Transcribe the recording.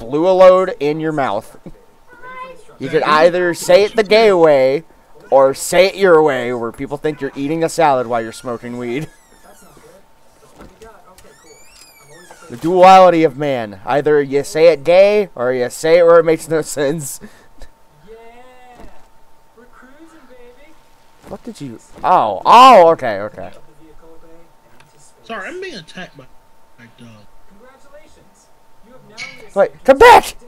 blew a load in your mouth. You could either say it the gay way or say it your way, where people think you're eating a salad while you're smoking weed. The duality of man. Either you say it gay or you say it where it makes no sense. What did you... Oh, okay, okay. Sorry, I'm being attacked by dog. Wait, come back!